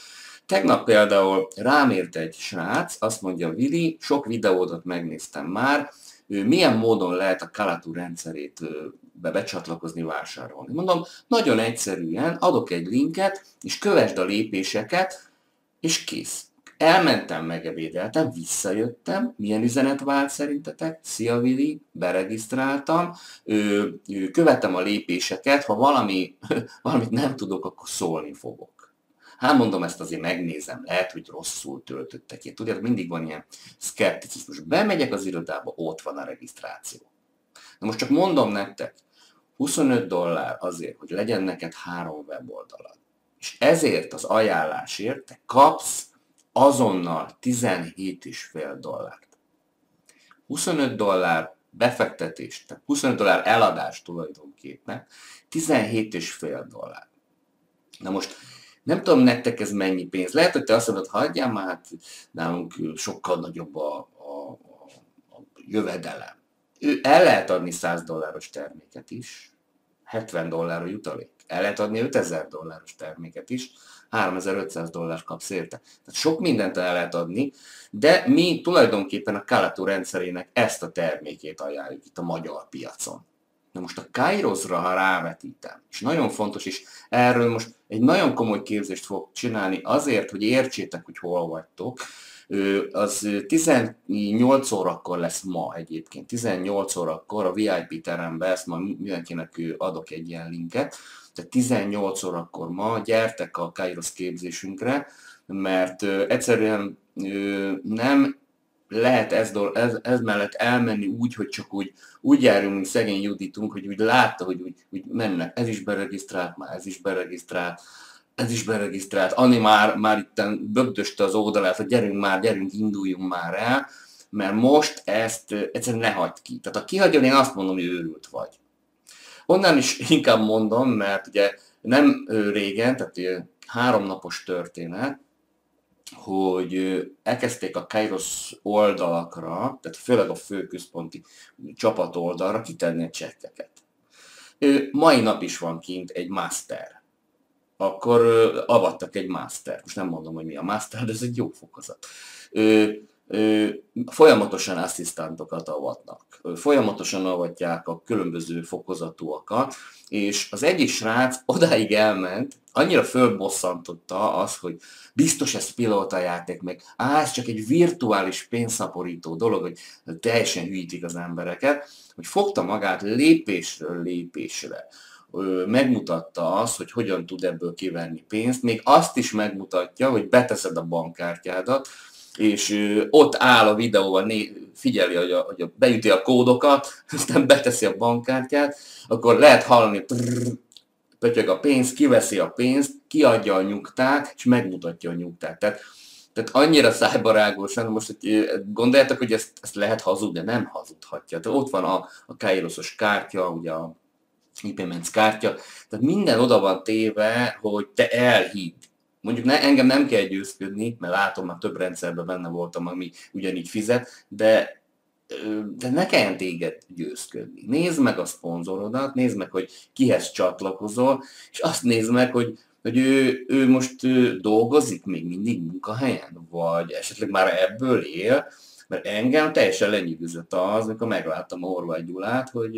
Tegnap például rám írt egy srác, azt mondja, Vili, sok videódat megnéztem már, milyen módon lehet a Kalatú rendszerét be becsatlakozni, vásárolni. Mondom, nagyon egyszerűen adok egy linket, és kövesd a lépéseket, és kész. Elmentem, megebédeltem, visszajöttem, milyen üzenet vált szerintetek? Szia Vili, beregisztráltam, követem a lépéseket, ha valami, valamit nem tudok, akkor szólni fogok. Hát mondom, ezt azért megnézem, lehet, hogy rosszul töltöttek ki. Tudjátok, mindig van ilyen szkepticizmus. Bemegyek az irodába, ott van a regisztráció. Na most csak mondom nektek, huszonöt dollár azért, hogy legyen neked három weboldalad. És ezért az ajánlásért te kapsz azonnal tizenhét egész öt dollárt. huszonöt dollár befektetés, tehát huszonöt dollár eladás tulajdonképpen, tizenhét egész öt dollár. Na most nem tudom nektek ez mennyi pénz. Lehet, hogy te azt mondod, hagyjál már, hát nálunk sokkal nagyobb a, a, a jövedelem. Ő el lehet adni száz dolláros terméket is, hetven dollár a jutalék. El lehet adni ötezer dolláros terméket is, háromezer-ötszáz dollárt kapsz érte. Tehát sok mindent el lehet adni, de mi tulajdonképpen a Kalatú rendszerének ezt a termékét ajánljuk itt a magyar piacon. Na most a Kairosra, ha rávetítem, és nagyon fontos, és erről most egy nagyon komoly képzést fog csinálni azért, hogy értsétek, hogy hol vagytok, az tizennyolc órakor lesz ma egyébként, tizennyolc órakor a vé i pé teremben, ezt ma mindenkinek adok egy ilyen linket, tehát tizennyolc órakor ma gyertek a Kairos képzésünkre, mert egyszerűen nem lehet ez, ez, ez mellett elmenni úgy, hogy csak úgy, úgy járjunk, mint szegény Juditunk, hogy úgy látta, hogy úgy, úgy mennek, ez is beregisztrált, már ez is beregisztrált, ez is beregisztrált, Ani már, már itten bögdöste az oldalát, hogy gyerünk már, gyerünk, induljunk már el, mert most ezt egyszerűen ne hagyd ki. Tehát ha kihagyod, én azt mondom, hogy őrült vagy. Onnan is inkább mondom, mert ugye nem régen, tehát háromnapos történet, hogy elkezdték a Kairos oldalakra, tehát főleg a főközponti csapat oldalra kitenni a csekkeket. Mai nap is van kint egy master. Akkor avattak egy master. Most nem mondom, hogy mi a master, de ez egy jó fokozat. Folyamatosan asszisztántokat avatnak. Folyamatosan avatják a különböző fokozatúakat, és az egyik srác odáig elment, annyira fölbosszantotta az, hogy biztos ez pilótajáték meg, á, ez csak egy virtuális pénzszaporító dolog, hogy teljesen hűítik az embereket, hogy fogta magát lépésről lépésre. Megmutatta azt, hogy hogyan tud ebből kivenni pénzt, még azt is megmutatja, hogy beteszed a bankkártyádat, és ott áll a videóban, figyeli, hogy, a, hogy a, beüti a kódokat, aztán beteszi a bankkártyát, akkor lehet hallani, trrr, pötyög a pénz, kiveszi a pénzt, kiadja a nyugtát, és megmutatja a nyugtát. Tehát, tehát annyira szájbarágosan, most hogy gondoljátok, hogy ezt, ezt lehet hazudni, de nem hazudhatja. Tehát ott van a, a Kairosos kártya, ugye a e-payments kártya, tehát minden oda van téve, hogy te elhidd. Mondjuk ne, engem nem kell győzködni, mert látom, már több rendszerben benne voltam, ami ugyanígy fizet, de, de ne kelljen téged győzködni. Nézd meg a szponzorodat, nézd meg, hogy kihez csatlakozol, és azt nézd meg, hogy, hogy ő, ő most ő dolgozik még mindig munkahelyen, vagy esetleg már ebből él, mert engem teljesen lenyűgözött az, amikor megláttam a Horváth Gyulát, hogy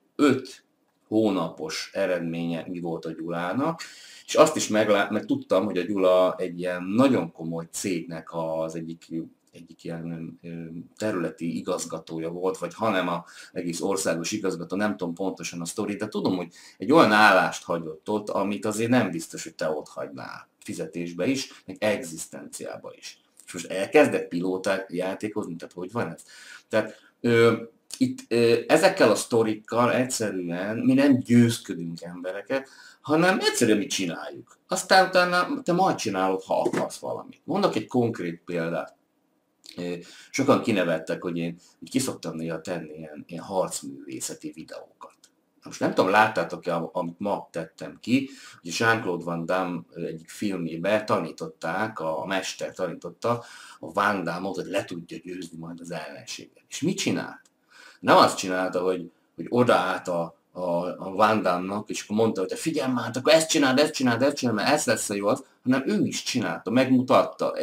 öt hónapos eredménye mi volt a Gyulának, és azt is meglát, mert tudtam, hogy a Gyula egy ilyen nagyon komoly cégnek az egyik, egyik ilyen területi igazgatója volt, vagy hanem az egész országos igazgató, nem tudom pontosan a sztorit, de tudom, hogy egy olyan állást hagyott ott, amit azért nem biztos, hogy te ott hagynál fizetésbe is, meg egzisztenciába is. És most elkezdett pilótát játékozni, tehát hogy van ez? Tehát ö, itt ö, ezekkel a sztorikkal egyszerűen mi nem győzködünk embereket, hanem egyszerűen mi csináljuk. Aztán utána te majd csinálod, ha akarsz valamit. Mondok egy konkrét példát. Sokan kinevettek, hogy én hogy ki szoktam néha tenni ilyen, ilyen harcművészeti videókat. Most nem tudom, láttátok-e, amit ma tettem ki, hogy Jean-Claude Van Damme egyik filmjében tanították, a mester tanította a Van Damme-ot, hogy le tudja győzni majd az ellenséget. És mit csinált? Nem azt csinálta, hogy, hogy odaállt a a, a Van Damme-nak, és akkor mondta, hogy figyelj már, akkor ezt csináld, ezt csináld, ezt csináld, mert ez lesz a jó az, hanem ő is csinálta, megmutatta,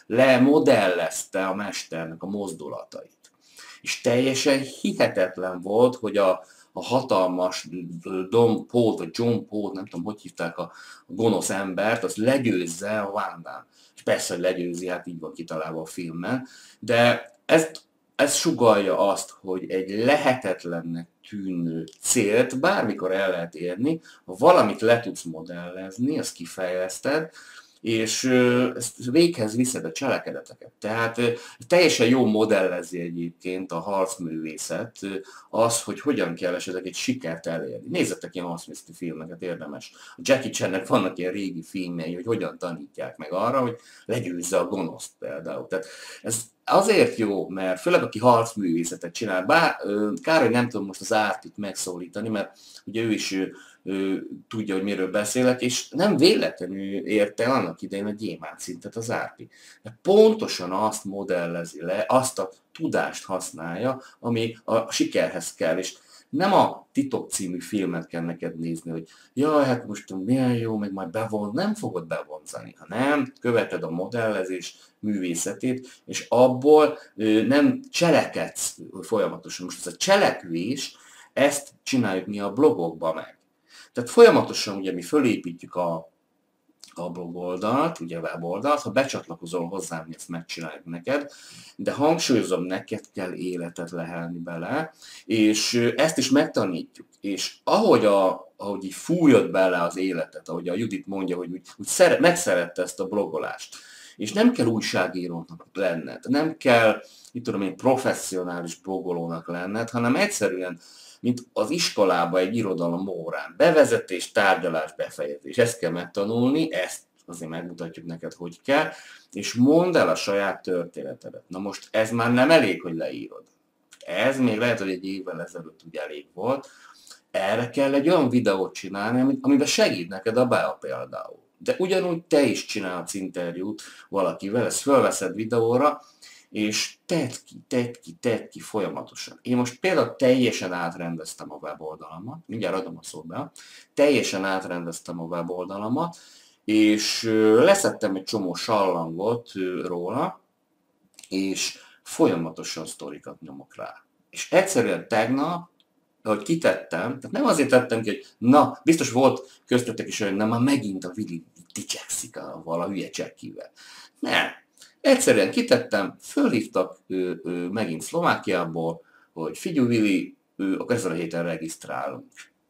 lemodellezte a mesternek a mozdulatait. És teljesen hihetetlen volt, hogy a, a hatalmas Don Paul, vagy John Paul, nem tudom, hogy hívták a, a gonosz embert, az legyőzze a Van Damme. És persze, hogy legyőzi, hát így van kitalálva a filmben, de ezt, ez sugallja azt, hogy egy lehetetlennek tűnő célt bármikor el lehet érni, ha valamit le tudsz modellezni, azt kifejleszted, és ezt véghez viszed a cselekedeteket. Tehát teljesen jó modellezi egyébként a harcművészet az, hogy hogyan kell esetleg egy sikert elérni. Nézzetek ilyen harcművészeti filmeket, érdemes. A Jackie Channek vannak ilyen régi filmjei, hogy hogyan tanítják meg arra, hogy legyőzze a gonoszt például. Tehát ez azért jó, mert főleg aki harcművészetet csinál, bár kár, hogy nem tudom most az Árpit megszólítani, mert ugye ő is ő, ő, tudja, hogy miről beszélek, és nem véletlenül érte annak idején a gyémánt szintet az Árpi. De pontosan azt modellezi le, azt a tudást használja, ami a sikerhez kell, és nem a Titok című filmet kell neked nézni, hogy jaj, hát most milyen jó, meg majd bevon, nem fogod bevonzani, hanem követed a modellezés művészetét, és abból nem cselekedsz folyamatosan. Most ez a cselekvés, ezt csináljuk mi a blogokban meg. Tehát folyamatosan ugye mi fölépítjük a, a blog oldalt, ugye a weboldalt, ha becsatlakozol hozzám, mi ezt megcsináljuk neked, de hangsúlyozom, neked kell életet lehelni bele, és ezt is megtanítjuk. És ahogy, a, ahogy így fújod bele az életet, ahogy a Judit mondja, hogy úgy, úgy szeret, megszerette ezt a blogolást, és nem kell újságírónak lenned, nem kell, itt tudom én, professzionális blogolónak lenned, hanem egyszerűen, mint az iskolában egy irodalom órán. Bevezetés, tárgyalás, befejezés. Ezt kell megtanulni, ezt azért megmutatjuk neked, hogy kell, és mondd el a saját történetedet. Na most ez már nem elég, hogy leírod. Ez még lehet, hogy egy évvel ezelőtt úgy elég volt. Erre kell egy olyan videót csinálni, amiben segít neked a Bea például. De ugyanúgy te is csinálsz interjút valakivel, ezt fölveszed videóra, és tedd ki, tedd ki, tedd ki folyamatosan. Én most például teljesen átrendeztem a weboldalamat, mindjárt adom a szót be, teljesen átrendeztem a weboldalamat, és leszettem egy csomó sallangot róla, és folyamatosan sztorikat nyomok rá. És egyszerűen tegnap, ahogy kitettem, tehát nem azért tettem ki, hogy na, biztos volt köztetek is olyan, nem, már megint a Vili dicsekszik a vala hülye csekkivel. Nem. Egyszerűen kitettem, fölhívtak ő, ő, megint Szlovákiából, hogy figyelj Vili, ő, akkor ezen a héten regisztrálunk.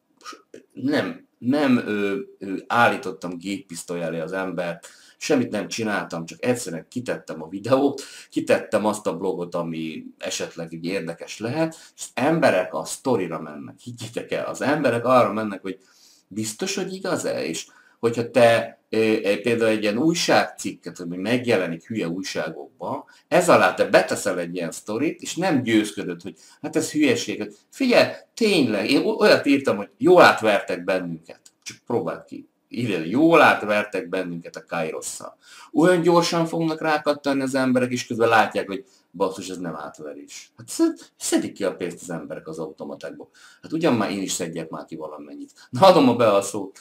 Nem, nem ő, ő, állítottam géppisztoly elé az embert, semmit nem csináltam, csak egyszerűen kitettem a videót, kitettem azt a blogot, ami esetleg így érdekes lehet, és az emberek a sztorira mennek, higgyétek el, az emberek arra mennek, hogy biztos, hogy igaz-e, és hogyha te e, például egy ilyen újságcikket, ami megjelenik hülye újságokban, ez alá te beteszel egy ilyen sztorit, és nem győzködöd, hogy hát ez hülyeség. Figyelj, tényleg, én olyat írtam, hogy jól átvertek bennünket. Csak próbáld ki. Írjál, jól átvertek bennünket a Kairosszal. Olyan gyorsan fognak rákattani az emberek, és közben látják, hogy basszus, ez nem átverés. Hát szedik ki a pénzt az emberek az automatákból. Hát ugyan már én is szedjek már ki valamennyit. Na adom a be a szót.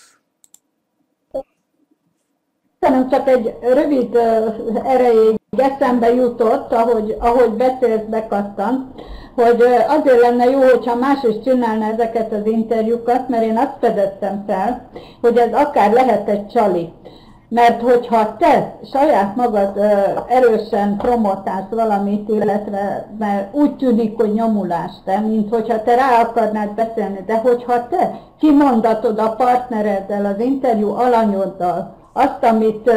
Szerintem csak egy rövid erejéig eszembe jutott, ahogy, ahogy beszélsz, bekattant, hogy azért lenne jó, hogyha más is csinálna ezeket az interjúkat, mert én azt fedeztem fel, hogy ez akár lehet egy csali. Mert hogyha te saját magad erősen promotálsz valamit, illetve mert úgy tűnik, hogy nyomulás te, mint hogyha te rá akarnád beszélni, de hogyha te kimondatod a partnereddel, az interjú alanyoddal, azt, amit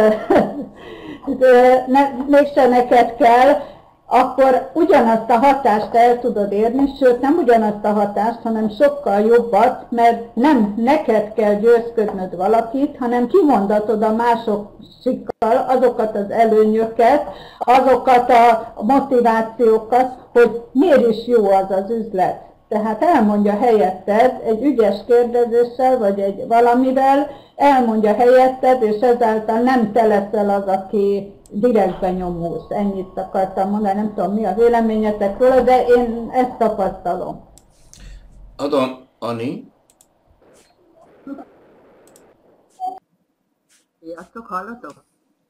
mégsem neked kell, akkor ugyanazt a hatást el tudod érni, sőt nem ugyanazt a hatást, hanem sokkal jobbat, mert nem neked kell győzködnöd valakit, hanem kimondatod a másokkal azokat az előnyöket, azokat a motivációkat, hogy miért is jó az az üzlet. Tehát elmondja helyetted egy ügyes kérdezéssel, vagy egy valamivel, elmondja helyetted, és ezáltal nem te leszel az, aki direktben nyomulsz. Ennyit akartam mondani, nem tudom mi a véleményetek róla, de én ezt tapasztalom. Adom, Ani, Sziasztok, hallatok?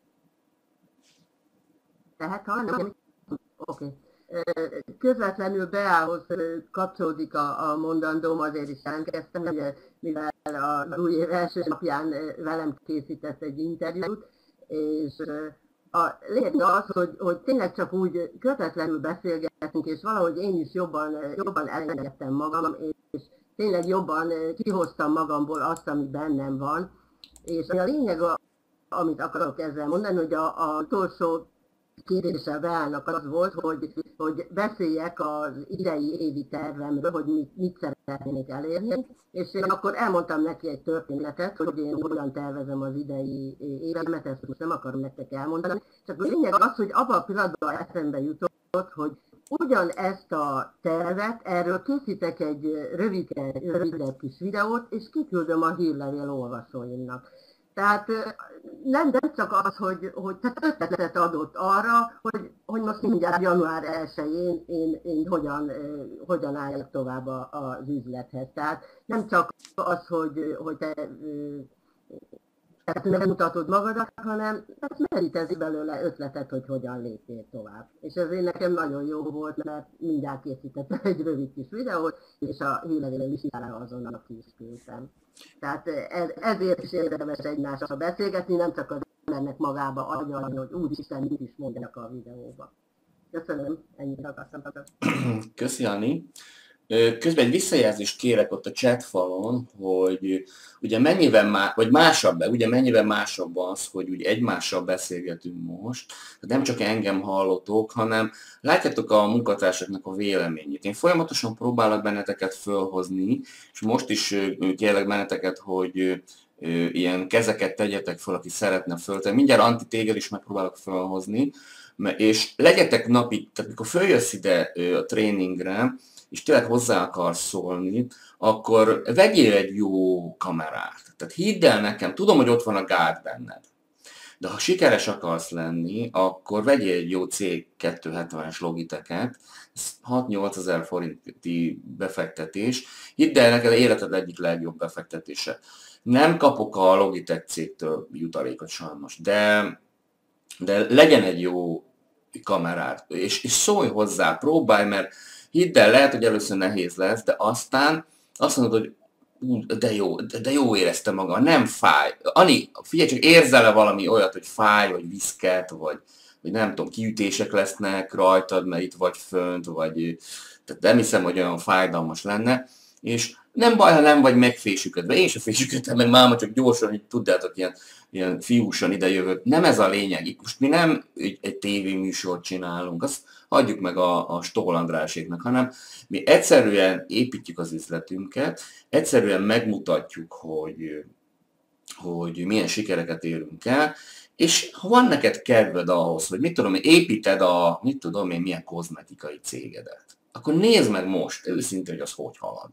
Tehát hallani? Oké. Okay. Közvetlenül Beához kapcsolódik a, a mondandóm, azért is jelentkeztem, ugye, mivel az új év első napján velem készített egy interjút, és a lényeg az, hogy, hogy tényleg csak úgy közvetlenül beszélgetünk, és valahogy én is jobban, jobban elengedtem magam, és tényleg jobban kihoztam magamból azt, ami bennem van. És a lényeg, amit akarok ezzel mondani, hogy a, a utolsó kérdéssel Beának az volt, hogy, hogy beszéljek az idei évi tervemről, hogy mit, mit szeretnék elérni, és én akkor elmondtam neki egy történetet, hogy én hogyan tervezem az idei évemet, ezt most nem akarom nektek elmondani, csak a lényeg az, hogy abban a pillanatban eszembe jutott, hogy ugyanezt a tervet, erről készítek egy rövid, rövidebb kis videót, és kiküldöm a hírlevél olvasóimnak. Tehát nem, nem csak az, hogy, hogy tehát ötletet adott arra, hogy, hogy most mindjárt január elsején én, én hogyan, hogyan álljak tovább az üzlethez. Tehát nem csak az, hogy, hogy te tehát megmutatod magadat, hanem merítezi belőle ötletet, hogy hogyan lépjél tovább. És ezért nekem nagyon jó volt, mert mindjárt készítettem egy rövid kis videót, és a hírlevél listára azonnal ki is küldtem. Tehát ezért is érdemes egymással beszélgetni, nem csak az embernek magába agyalni, hogy úristen, mit is mondjak a videóba. Köszönöm, ennyit akartam. Köszi, Ani. Közben egy visszajelzést kérek ott a chat falon, hogy ugye mennyivel má, vagy másabb, ugye mennyivel másabb az, hogy ugye egymással beszélgetünk most, tehát nem csak engem hallotok, hanem látjátok a munkatársaknak a véleményét. Én folyamatosan próbálok benneteket fölhozni, és most is kérlek benneteket, hogy ilyen kezeket tegyetek föl, aki szeretne föltenni. Mindjárt Anti, téged is megpróbálok fölhozni, és legyetek napi, tehát mikor följössz ide a tréningre, és tényleg hozzá akarsz szólni, akkor vegyél egy jó kamerát. Tehát hidd el nekem, tudom, hogy ott van a gát benned, de ha sikeres akarsz lenni, akkor vegyél egy jó cé kétszázhetvenes Logitech-et, ez hat-nyolc ezer forinti befektetés, hidd el neked, életed egyik legjobb befektetése. Nem kapok a Logitech cégtől jutalékot sajnos, de, de legyen egy jó kamerát, és, és szólj hozzá, próbálj, mert hidd el, lehet, hogy először nehéz lesz, de aztán azt mondod, hogy ú, de jó, de, de jó éreztem magam, nem fáj. Ani, figyelj csak, érzel-e valami olyat, hogy fáj, vagy viszket, vagy, vagy nem tudom, kiütések lesznek rajtad, mert itt vagy fönt, vagy tehát nem hiszem, hogy olyan fájdalmas lenne, és nem baj, ha nem vagy megfésüködve, én sem fésüködtem meg máma, csak gyorsan, hogy tudjátok, ilyen, ilyen fiúsan idejövök. Nem ez a lényeg, itt most mi nem egy, egy tévéműsort csinálunk, azt hagyjuk meg a, a Stoll Andráséknak, hanem mi egyszerűen építjük az üzletünket, egyszerűen megmutatjuk, hogy, hogy milyen sikereket érünk el, és ha van neked kedved ahhoz, hogy mit tudom, építed a, mit tudom én, milyen kozmetikai cégedet, akkor nézd meg most, őszintén, hogy az hogy halad.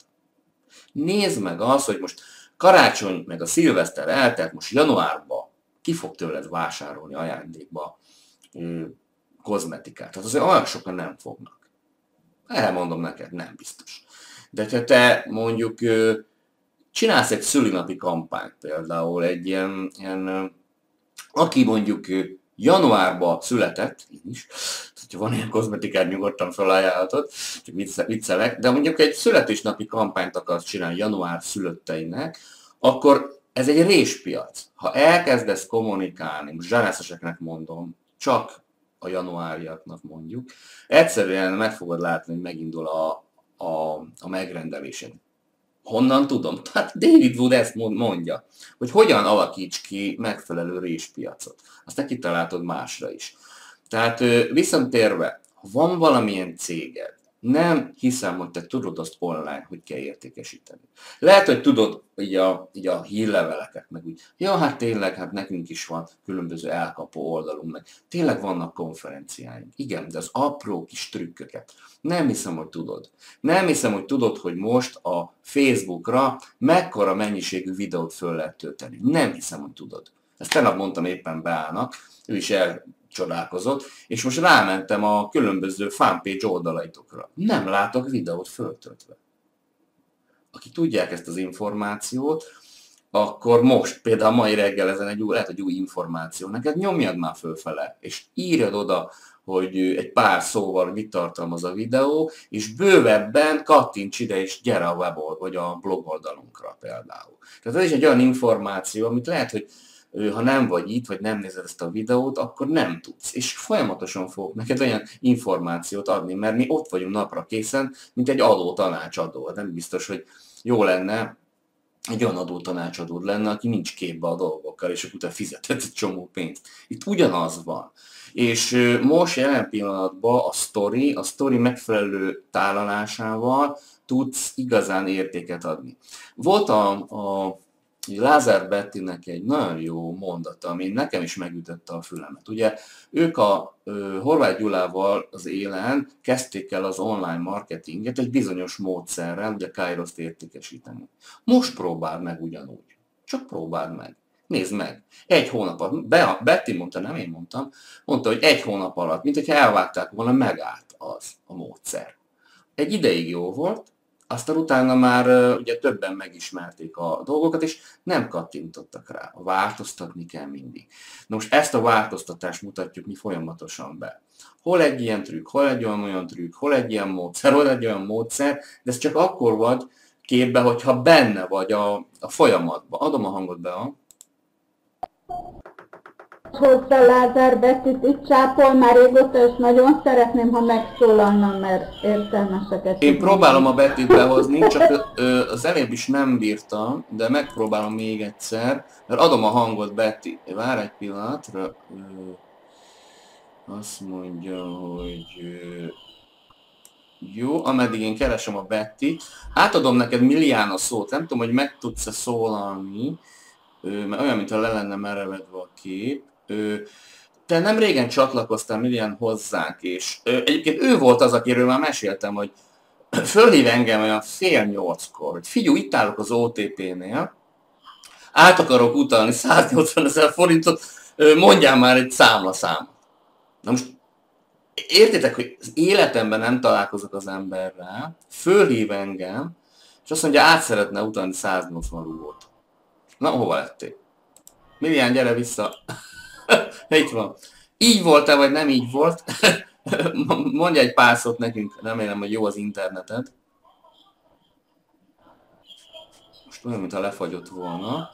Nézd meg azt, hogy most karácsony, meg a szilveszter eltelt, most januárban ki fog tőled vásárolni ajándékba ö, kozmetikát. Tehát azért olyan sokan nem fognak. Elmondom neked, nem biztos. De ha te mondjuk ö, csinálsz egy szülinapi kampányt, például egy ilyen, ilyen ö, aki mondjuk ö, januárban született, én is, hogyha van ilyen kozmetikát, nyugodtan felajánlhatod, csak viccelek, de mondjuk egy születésnapi kampányt akarsz csinálni január szülötteinek, akkor ez egy réspiac. Ha elkezdesz kommunikálni, most zsánászeseknek mondom, csak a januáriaknak mondjuk, egyszerűen meg fogod látni, hogy megindul a, a, a megrendelésed. Honnan tudom? Tehát David Wood ezt mondja, hogy hogyan alakíts ki megfelelő réspiacot. Azt te kitaláltod másra is. Tehát visszatérve, ha van valamilyen céged, nem hiszem, hogy te tudod azt online, hogy kell értékesíteni. Lehet, hogy tudod így a, így a hírleveleket, meg úgy, ja, hát tényleg, hát nekünk is van különböző elkapó oldalunk, meg tényleg vannak konferenciáink. Igen, de az apró kis trükköket nem hiszem, hogy tudod. Nem hiszem, hogy tudod, hogy most a Facebookra mekkora mennyiségű videót föl lehet tölteni. Nem hiszem, hogy tudod. Ezt tegnap mondtam éppen Beának, ő is elcsodálkozott, és most rámentem a különböző fanpage oldalaitokra. Nem látok videót föltöltve. Akik tudják ezt az információt, akkor most, például mai reggel ezen egy új, lehet egy új információ, neked nyomjad már fölfele, és írjad oda, hogy egy pár szóval mit tartalmaz a videó, és bővebben kattints ide, és gyere a webold, vagy a blog oldalunkra például. Tehát ez is egy olyan információ, amit lehet, hogy ha nem vagy itt, vagy nem nézed ezt a videót, akkor nem tudsz. És folyamatosan fogok neked olyan információt adni, mert mi ott vagyunk napra készen, mint egy adó tanácsadó. Nem biztos, hogy jó lenne, egy olyan adó tanácsadód lenne, aki nincs képbe a dolgokkal, és akkor utána fizetett egy csomó pénzt. Itt ugyanaz van. És most jelen pillanatban a sztori, a sztori megfelelő tálalásával tudsz igazán értéket adni. Volt a, a Lázár Bettinek egy nagyon jó mondata, ami nekem is megütötte a fülemet. Ugye ők a ö, Horváth Gyulával az élen kezdték el az online marketinget egy bizonyos módszerrel, ugye Kairoszt értékesíteni. Most próbáld meg ugyanúgy. Csak próbáld meg. Nézd meg. Egy hónap alatt, Be, Betty mondta, nem én mondtam, mondta, hogy egy hónap alatt, mint hogyha elvágták volna, megállt az a módszer. Egy ideig jó volt, aztán utána már ugye többen megismerték a dolgokat, és nem kattintottak rá. Változtatni kell mindig. Na most ezt a változtatást mutatjuk mi folyamatosan be. Hol egy ilyen trükk, hol egy olyan, olyan trükk, hol egy ilyen módszer, hol egy olyan módszer, de ez csak akkor vagy képbe, hogyha benne vagy a, a folyamatban. Adom a hangot be a... Hozta Lázár Bettit, itt csápol már régóta, és nagyon szeretném, ha megszólalna, mert értelmeseket. Én próbálom a Bettit behozni, csak ö, az előbb is nem bírtam, de megpróbálom még egyszer, mert adom a hangot Betty. Várj egy pillanatra. Ö, azt mondja, hogy ö, jó, ameddig én keresem a Bettit. Átadom neked Millián a szót, nem tudom, hogy meg tudsz-e szólalni, ö, mert olyan, mintha le lenne merevedve a kép. Te nem régen csatlakoztál Millián hozzánk, és ö, egyébként ő volt az, akiről már meséltem, hogy fölhív engem olyan fél nyolckor, hogy figyelj, itt állok az o té pé-nél, át akarok utalni száznyolcvan ezer forintot, ö, mondjál már egy számlaszámot. Na most értitek, hogy az életemben nem találkozok az emberrel, fölhív engem, és azt mondja, át szeretne utalni száznyolcvan rúgót. Na, hova lettél? Millián, gyere vissza! Itt van. Így volt-e, vagy nem így volt? Mondja egy pár szót nekünk, remélem, hogy jó az interneted. Most olyan, mintha lefagyott volna.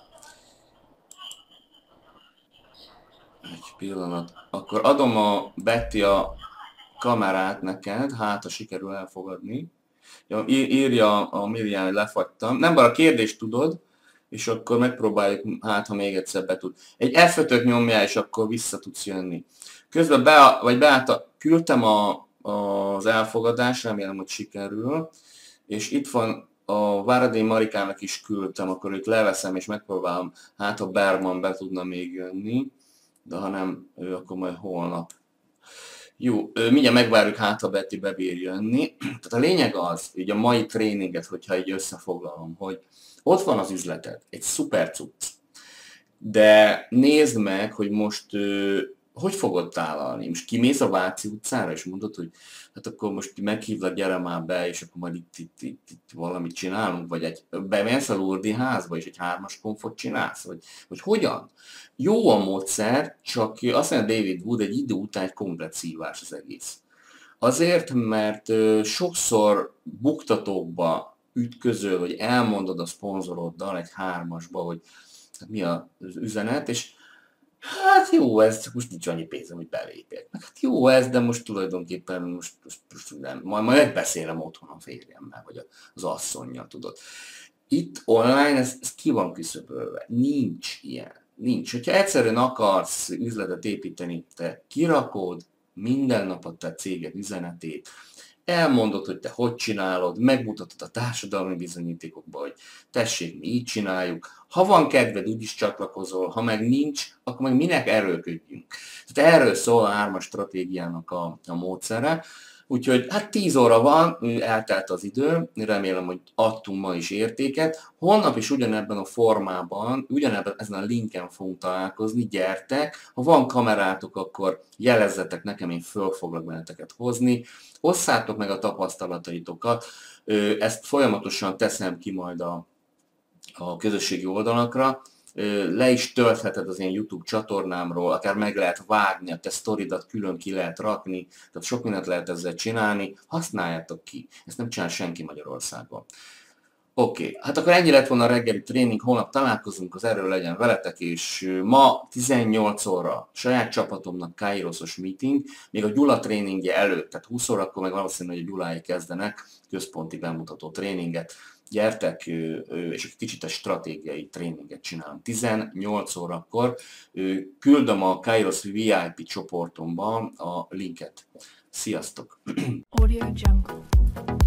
Egy pillanat. Akkor adom a Betty a kamerát neked, hát ha sikerül elfogadni. Ja, írja a Millián, hogy lefagytam. Nem bár a kérdést tudod, és akkor megpróbáljuk, hát ha még egyszer be tud. Egy ef ötöt nyomjál, és akkor vissza tudsz jönni. Közben be, vagy beállt, küldtem a, az elfogadást, remélem, hogy sikerül, és itt van a Váradény Marikának is küldtem, akkor őt leveszem, és megpróbálom, hát ha Bergman be tudna még jönni, de ha nem, ő akkor majd holnap. Jó, mindjárt megvárjuk, hát ha Betty bebír jönni. Tehát a lényeg az, hogy a mai tréninget, hogyha így összefoglalom, hogy ott van az üzleted, egy szuper cucc, de nézd meg, hogy most ö, hogy fogod tálalni. Most kimész a Váci utcára, és mondod, hogy hát akkor most meghívlak, gyere már be, és akkor majd itt, itt, itt, itt valamit csinálunk, vagy egy, bemész a Lourdi házba, és egy hármas konfot csinálsz, vagy, vagy hogyan? Jó a módszer, csak azt mondja David Wood, egy idő után egy komplet szívás az egész. Azért, mert ö, sokszor buktatókba ütközöl, hogy elmondod a szponzoroddal egy hármasba, hogy hát mi az üzenet, és hát jó ez, csak most nincs annyi pénzem, hogy belépjek. Hát jó ez, de most tulajdonképpen most, most, most nem, majd, majd megbeszélem otthon a férjemmel, vagy az asszonnyal, tudod. Itt online ez, ez ki van küszöbölve. Nincs ilyen. Nincs. Hogyha egyszerűen akarsz üzletet építeni, te kirakod minden nap a te céged üzenetét, elmondod, hogy te hogy csinálod, megmutatod a társadalmi bizonyítékokba, hogy tessék, mi így csináljuk. Ha van kedved, úgyis csatlakozol, ha meg nincs, akkor meg minek erőlködjünk. Tehát erről szól a hármas stratégiának a, a módszere. Úgyhogy hát tíz óra van, eltelt az idő, remélem, hogy adtunk ma is értéket. Holnap is ugyanebben a formában, ugyanebben ezen a linken fogunk találkozni, gyertek. Ha van kamerátok, akkor jelezzetek nekem, én föl foglak benneteket hozni. Osszátok meg a tapasztalataitokat, ezt folyamatosan teszem ki majd a a közösségi oldalakra. Le is töltheted az én YouTube csatornámról, akár meg lehet vágni, a te sztoridat külön ki lehet rakni, tehát sok mindent lehet ezzel csinálni, használjátok ki. Ezt nem csinál senki Magyarországon. Oké, okay. Hát akkor ennyi lett volna a reggeli tréning, holnap találkozunk, az erről legyen veletek, és ma tizennyolc óra saját csapatomnak Kairosos meeting, még a Gyula tréningje előtt, tehát húsz órakor meg valószínű, hogy a Gyulái kezdenek központi bemutató tréninget. Gyertek, és egy kicsit a stratégiai tréninget csinálunk. tizennyolc órakor küldöm a Kairos vé i pé csoportomba a linket. Sziasztok! Audio Jungle.